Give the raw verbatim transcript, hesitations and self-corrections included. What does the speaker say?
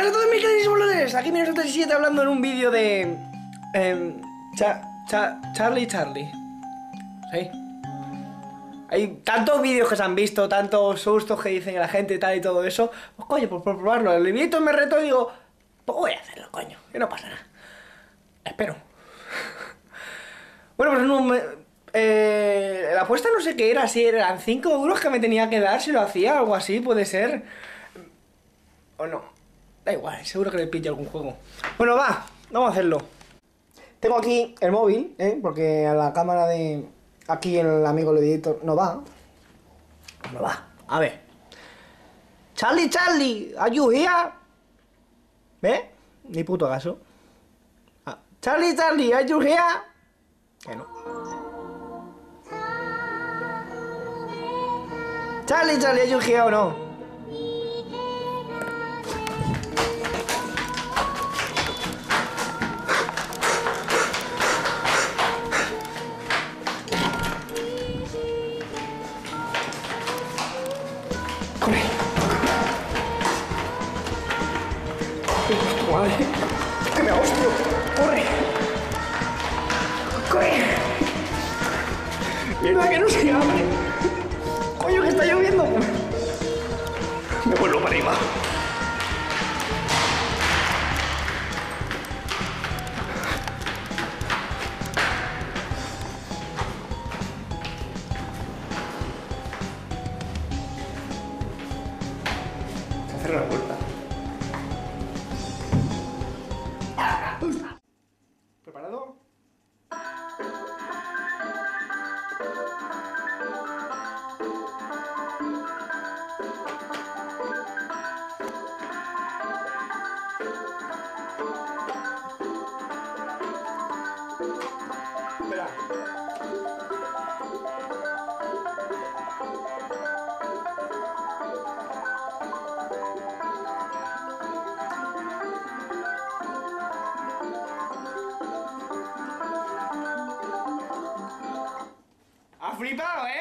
pasa a todos mis queridos boludes? Aquí Minuto treinta y siete hablando en un vídeo de... Eh, cha, cha, Charlie Charlie. ¿Sí? Hay tantos vídeos que se han visto, tantos sustos que dicen la gente y tal y todo eso. Pues coño, pues por probarlo. El librito me retó y digo, pues voy a hacerlo, coño, que no pasa nada. Espero. Bueno, pues no me... Eh, la apuesta no sé qué era, si eran cinco euros que me tenía que dar si lo hacía, algo así, puede ser. O no. Da igual, seguro que le pillo algún juego. Bueno, va, vamos a hacerlo. Tengo aquí el móvil, ¿eh? Porque a la cámara de... Aquí el amigo el editor no va. No va. A ver. Charlie, Charlie, are you here? ¿Ve? Ni puto caso. Ah. Charlie, Charlie, are you here? Que no. Charlie, Charlie, are you here o no? Corre. ¡Tu madre! ¡Que me hostio! ¡Corre! ¡Corre! ¡Mierda que no se abre! ¡Coño que está lloviendo! Me vuelvo para arriba. Se cerró la puerta. ¿Preparado? Espera. ¡Ha flipado, eh!